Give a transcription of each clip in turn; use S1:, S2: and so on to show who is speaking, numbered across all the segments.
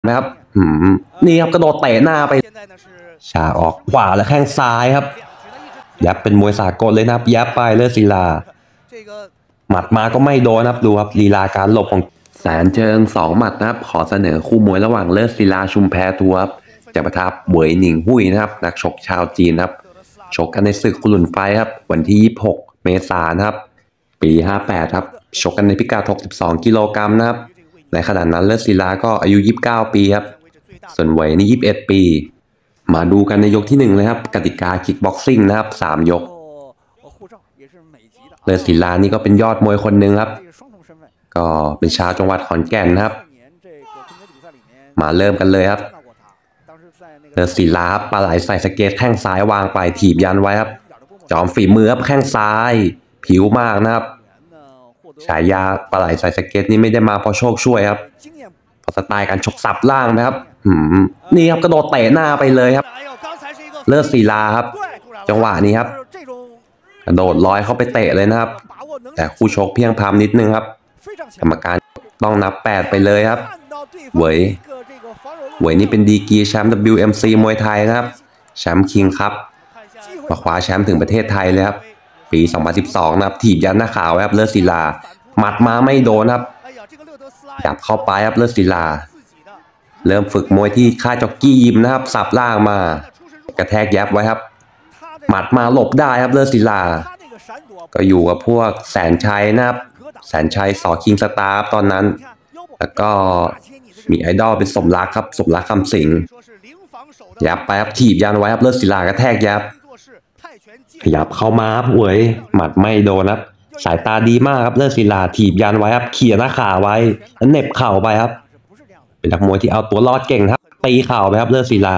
S1: นะครับนี่ครับกระโดดเตะหน้าไปฉากออกขวาและแข้งซ้ายครับยับเป็นมวยสากลเลยนะครับยับไปเลิศศิลาหมัดมาก็ไม่โดนนะครับดูครับลีลาการหลบของแสนเชิง2 หมัดนะครับขอเสนอคู่มวยระหว่างเลิศศิลาชุมแพทัวร์จะปะทะเหวยหนิงหุ้ยนะครับนักชกชาวจีนครับชกกันในศึกคุรุนไฟครับวันที่26 เมษายนนะครับปี58ครับชกกันในพิกัด62 กิโลกรัมนะครับในขณะนั้นเลิศศิลาก็อายุ29 ปีครับส่วนเหวยนี่21 ปีมาดูกันในยกที่1เลยครับกติกาคิกบ็อกซิ่งนะครับ3 ยกเลิศศิลานี่ก็เป็นยอดมวยคนหนึ่งครับก็เป็นชาวจังหวัดขอนแก่นนะครับมาเริ่มกันเลยครับเลิศศิลาปลาไหลใส่สเก็ตแข้งซ้ายวางไปถีบยันไว้ครับจอมฝีมือครับแข้งซ้ายผิวมากนะครับฉายาปลาไหลใส่สเก็ตนี่ไม่ได้มาเพราะโชคช่วยครับเพราะสไตล์การชกสับล่างนะครับนี่ครับกระโดดเตะหน้าไปเลยครับเลิศศิลาครับจังหวะนี้ครับกระโดดลอยเข้าไปเตะเลยนะครับแต่คู่ชกเพียงพามนิดนึงครับกรรมการต้องนับ8ไปเลยครับเหวยนี่เป็นดีกรีแชมป์ WMC มวยไทยนะครับแชมป์คิงครับมาคว้าแชมป์ถึงประเทศไทยเลยครับปี 2012นะครับถีบยันหน้าขาวครับเลิศศิลาหมัดมาไม่โดนครับจับเข้าไปครับเลิศศิลาเริ่มฝึกมวยที่ค่ายจ็อกกี้ยิมนะครับสับล่างมากระแทกยับไว้ครับหมัดมาหลบได้ครับเลิศศิลาก็อยู่กับพวกแสนชัยนะครับแสนชัยสอคิงสตาร์ตอนนั้นแล้วก็มีไอดอลเป็นสมรักครับสมรักคำสิงยับไปครับถีบยันไว้ครับเลิศศิลากระแทกยับขยับเข้ามาครับเหวยหมัดไม่โดนครับสายตาดีมากครับเลิศศิลาถีบยันไว้ครับเขี่ยหน้าขาไว้แล้วเหน็บเข่าไปครับเป็นนักมวยที่เอาตัวรอดเก่งครับตีเข่าไปครับเลิศศิลา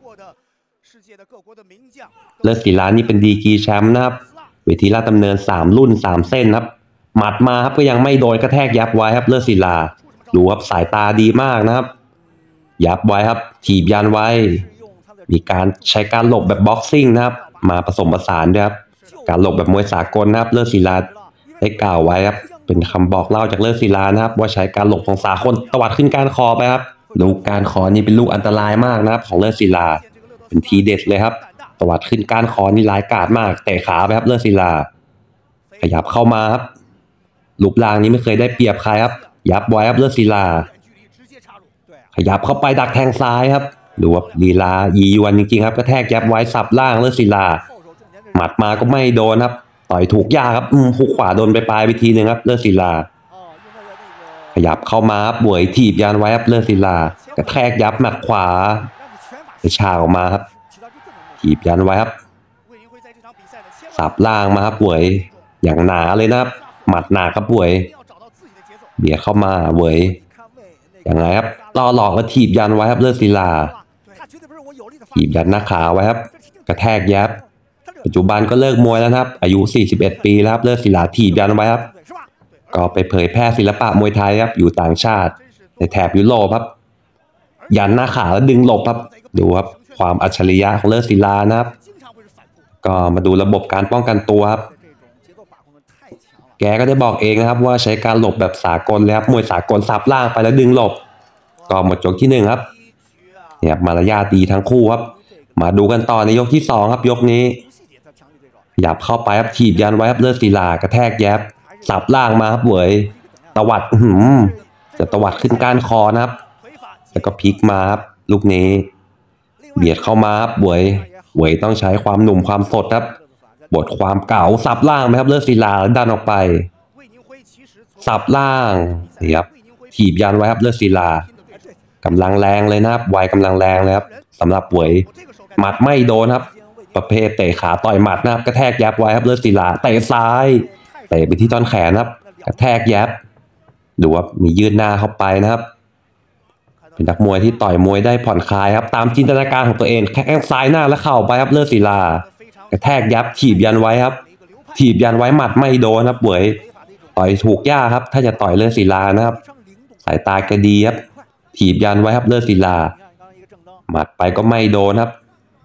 S1: นี่เป็นดีกรีแชมป์นะครับเวทีราชดำเนิน3 รุ่น 3 เส้นครับหมัดมาครับก็ยังไม่โดนกระแทกยับไว้ครับเลิศศิลาดูครับสายตาดีมากนะครับยับไว้ครับถีบยันไว้มีการใช้การหลบแบบบ็อกซิ่งนะครับมาผสมผสานด้วยครับการหลบแบบมวยสากลนะครับเลิศศิลาได้กล่าวไว้ครับเป็นคำบอกเล่าจากเลิศศิลานะครับว่าใช้การหลบของสากลตวัดขึ้นก้านคอไปครับลูกก้านคอนี่เป็นลูกอันตรายมากนะครับของเลิศศิลาเป็นทีเด็ดเลยครับตวัดขึ้นก้านคอนี่ร้ายกาจมากเตะขาไปครับเลิศศิลาขยับเข้ามาครับลูกลางนี้ไม่เคยได้เปรียบใครครับยับไว้ครับเลิศศิลาขยับเข้าไปดักแทงซ้ายครับดูว่าลีลายียวนจริงๆครับกระแทกยับไว้สับล่างเลิศศิลาหมัดมาก็ไม่โดนครับต่อยถูกยากครับหุกขวาโดนไปปลายไปทีนึงครับเลิศศิลาขยับเข้ามาครับบวยถีบยันไว้ครับเลิศศิลากระแทกยับหมัดขวาไปฉากออกมาครับถีบยันไว้ครับสับล่างมาครับบวยอย่างหนาเลยนะครับหมัดหนาครับบวยเบียดเข้ามาบวยอย่างไรครับต่อหลอกแล้วถีบยันไว้ครับเลิศศิลาถีบยันหน้าขาไว้ครับกระแทกยับปัจจุบันก็เลิกมวยแล้วครับอายุ41 ปีแล้วครับเลิศศิลาถีบยันไว้ครับก็ไปเผยแพร่ศิลปะมวยไทยครับอยู่ต่างชาติในแถบยุโรปครับยันหน้าขาแล้วดึงหลบครับดูครับความอัจฉริยะของเลิศศิลานะครับก็มาดูระบบการป้องกันตัวครับแกก็ได้บอกเองนะครับว่าใช้การหลบแบบสากลเลยครับมวยสากลสับล่างไปแล้วดึงหลบก็หมดยกที่1ครับเนี่ยมารยาทดีทั้งคู่ครับมาดูกันต่อในยกที่2ครับยกนี้ขยับเข้าไปครับถีบยันไว้ครับเลิศศิลากระแทกแยบสับล่างมาครับเหวยตวัดจะตวัดขึ้นก้านคอนะครับแล้วก็พลิกมาครับลูกนี้เบียดเข้ามาครับเหวยต้องใช้ความหนุ่มความสดครับบทความเก่าสับล่างไหมครับเลิศศิลาดันออกไปสับล่างนี่ครับถีบยันไว้ครับเลิศศิลากำลังแรงเลยนะครับวัยกำลังแรงเลยครับสำหรับเหวยหมัดไม่โดนครับประเภทเตะขาต่อยหมัดนะครับกระแทกยับไว้ครับเลิศศิลาเตะซ้ายเตะไปที่ต้นแขนครับกระแทกยับดูว่ามียืดหน้าเข้าไปนะครับเป็นนักมวยที่ต่อยมวยได้ผ่อนคลายครับตามจินตนาการของตัวเองแข้งซ้ายหน้าแล้วเข่าไปครับเลิศศิลากระแทกยับถีบยันไว้ครับถีบยันไว้หมัดไม่โดนครับเหวยต่อยถูกยากครับถ้าจะต่อยเลิศศิลานะครับสายตาแกดีครับถีบยันไว้ครับเลิศศิลาหมัดไปก็ไม่โดนครับ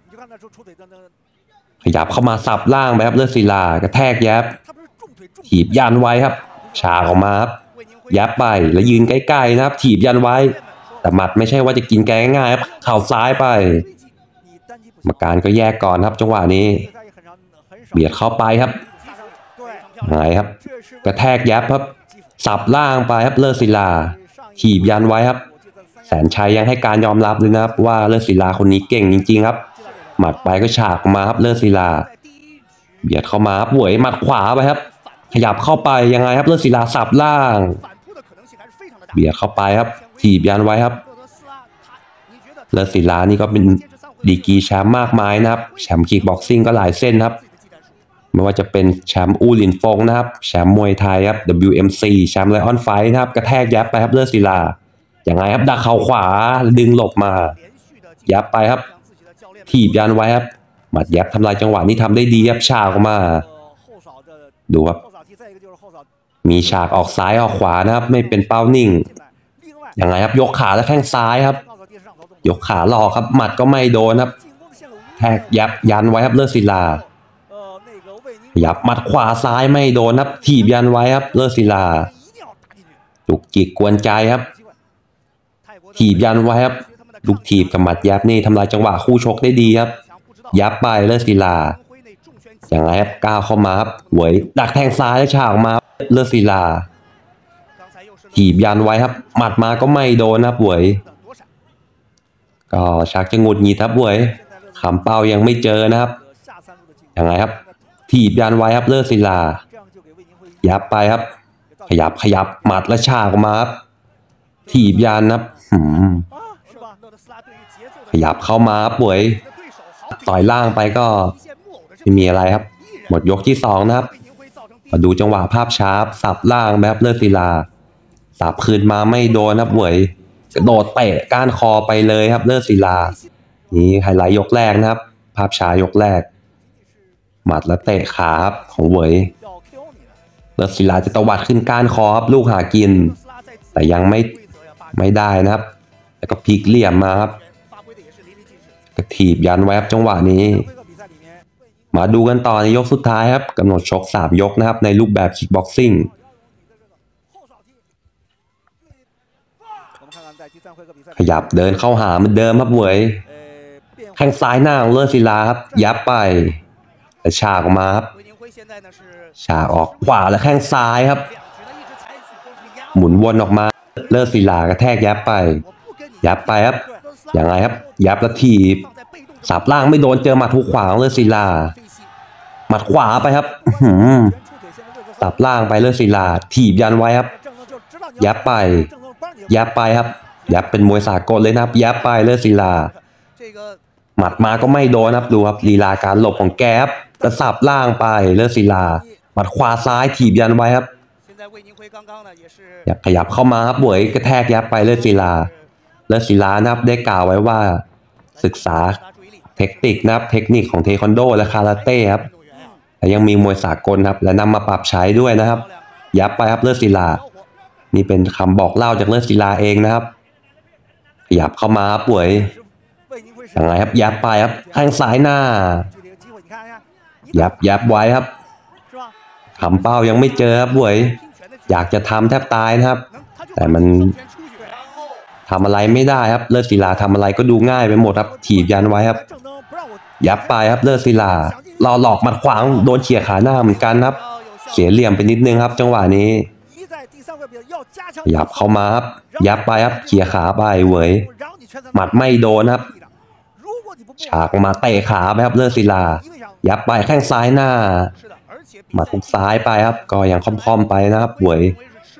S1: ขยับเข้ามาสับล่างไปครับเลิศศิลากระแทกยับถีบยันไว้ครับฉากออกมาครับยับไปแล้วยืนใกล้ๆนะครับถีบยันไว้แต่หมัดไม่ใช่ว่าจะกินแกง่ายๆครับเข่าซ้ายไปกรรมการก็แยกก่อนครับจังหวะนี้เบียดเข้าไปครับไงครับกระแทกยับครับสับล่างไปครับเลิศศิลาถีบยันไว้ครับแสนชัยยังให้การยอมรับเลยนะครับว่าเลิศศิลาคนนี้เก่งจริงๆครับหมัดไปก็ฉากมาครับเลิศศิลาเบียดเข้ามาครับหวยหมัดขวาไปครับขยับเข้าไปยังไงครับเลิศศิลาสับล่างเบียดเข้าไปครับถีบยันไว้ครับเลิศศิลานี่ก็เป็นดีกรีแชมป์มากมายนะครับแชมป์คิกบ็อกซิ่งก็หลายเส้นครับไม่ว่าจะเป็นแชมป์อูหลินฟงนะครับแชมป์มวยไทยครับ WMC แชมป์ไลออนไฟท์นะครับกระแทกยับไปครับเลิศศิลาอย่างไงครับดักเข่าขวาดึงหลบมายับไปครับถีบยันไว้ครับหมัดยับทำลายจังหวะนี้ทำได้ดีครับฉากออกมาดูครับมีฉากออกซ้ายออกขวานะครับไม่เป็นเป้านิ่งอย่างไงครับยกขาและแข้งซ้ายครับยกขาหลอกครับหมัดก็ไม่โดนครับแทกยันไว้ครับเลิศศิลายับหมัดขวาซ้ายไม่โดนครับถีบยันไว้ครับเลิศศิลาจุกจิกกวนใจครับถีบยันไว้ครับลูกถีบกับหมัดยับนี่ทำลายจังหวะคู่ชกได้ดีครับยับไปเลิศศิลาอย่างไรครับก้าวเข้ามาครับหวยดักแทงซ้ายแล้วฉากมาเลิศศิลาถีบยันไว้ครับหมัดมาก็ไม่โดนครับหวยก็ชักจะหงุดหงิดครับหวยขำเป้ายังไม่เจอนะครับอย่างไรครับถีบยันไว้ครับเลิศศิลายับไปครับขยับหมัดและฉากมาครับถีบยันครับขยับเข้ามาครับหวยต่อยล่างไปก็ไม่มีอะไรครับหมดยกที่2นะครับมาดูจังหวะภาพช้าสับล่างแบบเลิศศิลาสับคืนมาไม่โดนครับหวยกระโดดเตะก้านคอไปเลยครับเลิศศิลานี่ไฮไลท์ยกแรกนะครับภาพช้ายกแรกหมัดและเตะขาครับของหวยเลิศศิลาจะตวัดขึ้นก้านคอครับลูกหากินแต่ยังไม่ได้นะครับแล้วก็พลิกเหลี่ยมมาครับกระถีบยันไว้ครับจังหวะนี้มาดูกันต่อในยกสุดท้ายครับกำหนดชก3ยกนะครับในรูปแบบคิกบ็อกซิ่งขยับเดินเข้าหาเหมือนเดิมครับหวยแข้งซ้ายหน้าของเลิศศิลาครับยับไปแต่ฉากออกมาครับฉากออกขวาและแข้งซ้ายครับหมุนวนออกมาเลิศศิลากระแทกยับไปครับอย่างไรครับยับแล้วถีบสับล่างไม่โดนเจอหมัดทุกขวาของเลิศศิลาหมัดขวาไปครับสับล่างไปเลิศศิลาถีบยันไว้ครับยับไปครับยับเป็นมวยสากลเลยนะครับยับไปเลิศศิลาหมัดมาก็ไม่โดนครับดูครับลีลาการหลบของแกครับกระสับล่างไปเลิศศิลาหมัดขวาซ้ายถีบยันไว้ครับขยับเข้ามาครับหวยกระแทกยับไปเลิศศิลานะครับได้กล่าวไว้ว่าศึกษาเทคนิคนะครับเทคนิคของเทควันโดและคาราเต้ครับและยังมีมวยสากลครับและนำมาปรับใช้ด้วยนะครับยับไปครับเลิศศิลานี่เป็นคำบอกเล่าจากเลิศศิลาเองนะครับขยับเข้ามาครับหวยยังไงครับยับไปครับแข้งซ้ายหน้ายับไว้ครับขำเป้ายังไม่เจอครับหวยอยากจะทำแทบตายนะครับแต่มันทำอะไรไม่ได้ครับเลิศศิลาทำอะไรก็ดูง่ายไปหมดครับถีบยันไว้ครับยับไปครับเลิศศิลาหลอกหมัดขวางโดนเขี่ยขาหน้าเหมือนกันครับเสียเหลี่ยมไปนิดนึงครับจังหวะนี้ยับเข้ามาครับยับไปครับเขี่ยขาไปเว้ยหมัดไม่โดนครับฉากมาเตะขาไปครับเลิศศิลายับไปแข้งซ้ายหน้าหมัดซ้ายไปครับก็ยังค่อมๆไปนะครับเว้ย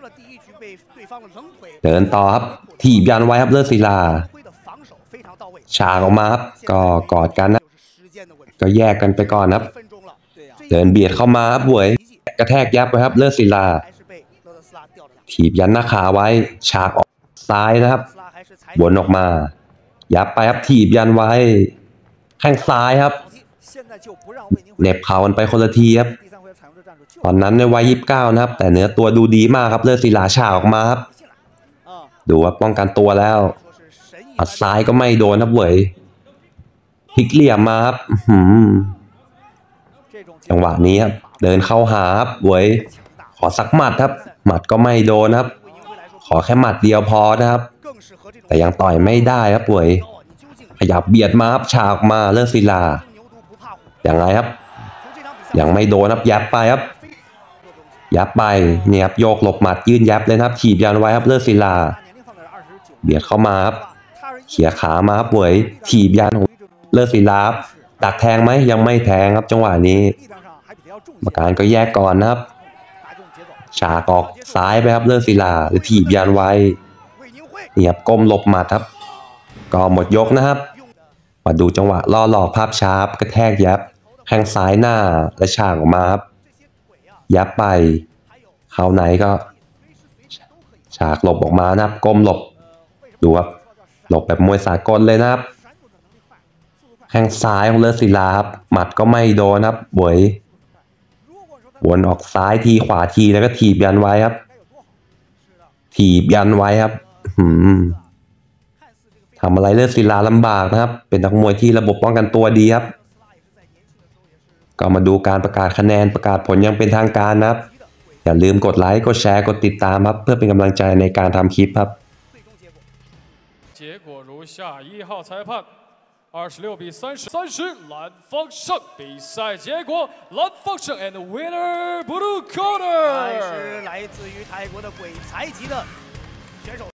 S1: เดินต่อครับถีบยันไว้ครับเลิศศิลาฉากออกมาครับก็กอดกันนะก็แยกกันไปก่อนครับเดินเบียดเข้ามาครับหวยกระแทกยับไปครับเลิศศิลาถีบยันหน้าขาไว้ฉากออกซ้ายนะครับวนออกมายับไปครับถีบยันไว้แข้งซ้ายครับเหน็บเข่ากันไปคนละทีครับตอนนั้นในวัย29นะครับแต่เนื้อตัวดูดีมากครับเลิศศิลาฉากออกมาครับดูว่าป้องกันตัวแล้วอัดซ้ายก็ไม่โดนครับเว้ยพลิกเหลี่ยมมาครับจังหวะนี้ครับเดินเข้าหาครับเว้ยขอสักหมัดครับหมัดก็ไม่โดนครับขอแค่หมัดเดียวพอนะครับแต่ยังต่อยไม่ได้ครับป่วยขยับเบียดมาครับฉากมาเลิศศิลาอย่างไรครับยังไม่โดนครับยับไปครับยับไปเนี่ยครับโยกหลบหมัดยื่นยับเลยครับถีบยันไว้ครับเลิศศิลาเบียดเข้ามาครับเขี่ยขามาครับป่วยถีบยันของเลิศศิลาดักแทงไหมยังไม่แทงครับจังหวะนี้กรรมการก็แยกก่อนนะครับฉากออกซ้ายไปครับเลิศศิลาหรือถีบยันไว้นี่ครับก้มหลบหมัดครับก็หมดยกนะครับมาดูจังหวะล่อหลอกภาพช้ากระแทกยับแข้งซ้ายหน้าและฉากออกมาครับยับไปเข้าไหนก็ฉากหลบออกมานะครับก้มหลบดูครับหลบแบบมวยสากลเลยนะครับแข้งซ้ายของเลิศศิลาครับหมัดก็ไม่โดนครับบวยวนออกซ้ายทีขวาทีแล้วก็ถีบยันไว้ครับถีบยันไว้ครับทำอะไรเลิศศิลาลำบากนะครับเป็นนักมวยที่ระบบป้องกันตัวดีครับก็มาดูการประกาศคะแนนประกาศผลยังเป็นทางการนะครับอย่าลืมกดไลค์กดแชร์กดติดตามครับเพื่อเป็นกำลังใจในการทำคลิปครับ
S2: 结果如下：1号裁判26比30，蓝方胜。比赛结果，蓝方胜 and winner blue corner。
S3: 是来自于泰国的鬼才级的选手。